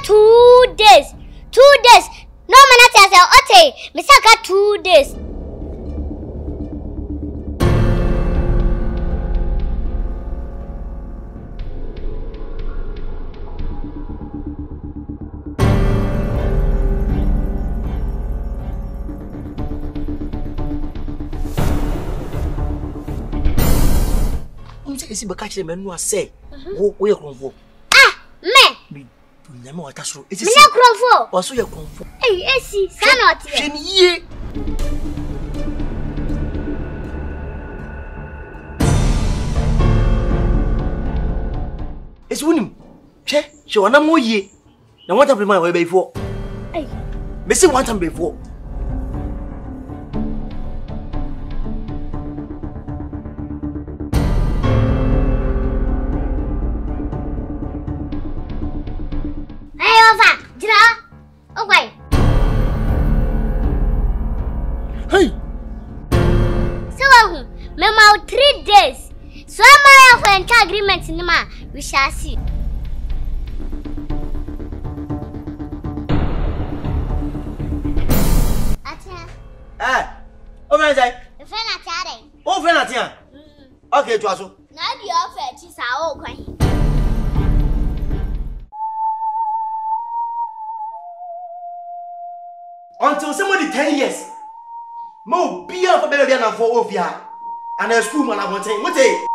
2 days. 2 days. No man at say okay. Me say 2 days. Isi bakachi me no say wo ye kronfo me nyame wata soro isi me kronfo o so ye kronfo esi sanot ye hwene ye esi wonim hwe wana mo ye na wata Playman we beifo me se wanta beifo Hey! So, Mama, 3 days. So, my friend agreement in ma, we shall see. Atia. Oh, my say. The friend Atia. Oh, friend Atia. Okay, to aso. Na di offer chi sa o kwan. Until somebody 10 years. Mo be for baby and for Ovia. And a school man I want to